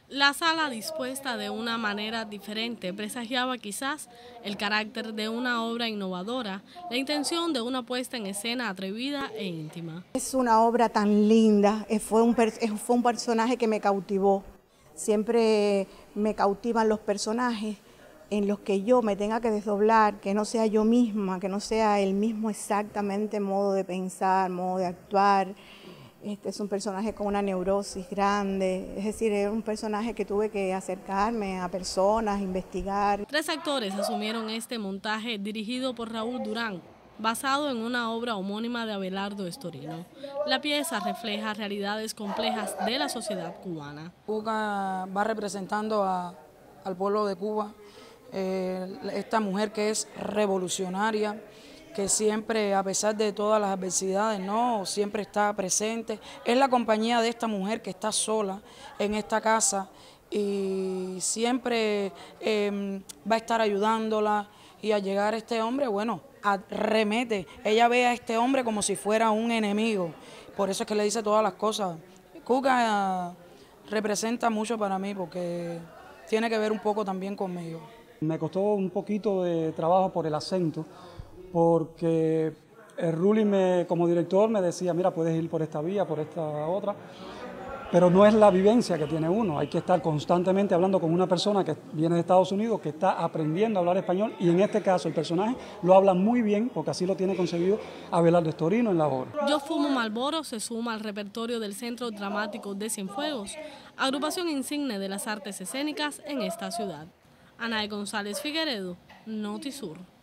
La sala, dispuesta de una manera diferente, presagiaba quizás el carácter de una obra innovadora, la intención de una puesta en escena atrevida e íntima. Es una obra tan linda, fue un personaje que me cautivó. Siempre me cautivan los personajes en los que yo me tenga que desdoblar, que no sea yo misma, que no sea el mismo exactamente modo de pensar, modo de actuar. Este es un personaje con una neurosis grande, es decir, es un personaje que tuve que acercarme a personas, investigar. 3 actores asumieron este montaje dirigido por Raúl Durán, basado en una obra homónima de Abelardo Estorino. La pieza refleja realidades complejas de la sociedad cubana. Cuca va representando al pueblo de Cuba, esta mujer que es revolucionaria, que siempre, a pesar de todas las adversidades, ¿no?, siempre está presente. Es la compañía de esta mujer que está sola en esta casa y siempre va a estar ayudándola, y al llegar este hombre, bueno, arremete. Ella ve a este hombre como si fuera un enemigo, por eso es que le dice todas las cosas. Cuca representa mucho para mí porque tiene que ver un poco también conmigo. Me costó un poquito de trabajo por el acento, porque el Ruli como director me decía, mira, puedes ir por esta vía, por esta otra, pero no es la vivencia que tiene uno. Hay que estar constantemente hablando con una persona que viene de Estados Unidos, que está aprendiendo a hablar español, y en este caso el personaje lo habla muy bien, porque así lo tiene concebido Abelardo Estorino en la obra. Yo Fumo Marlboro se suma al repertorio del Centro Dramático de Cienfuegos, agrupación insigne de las artes escénicas en esta ciudad. Anae González Figueredo, Notisur.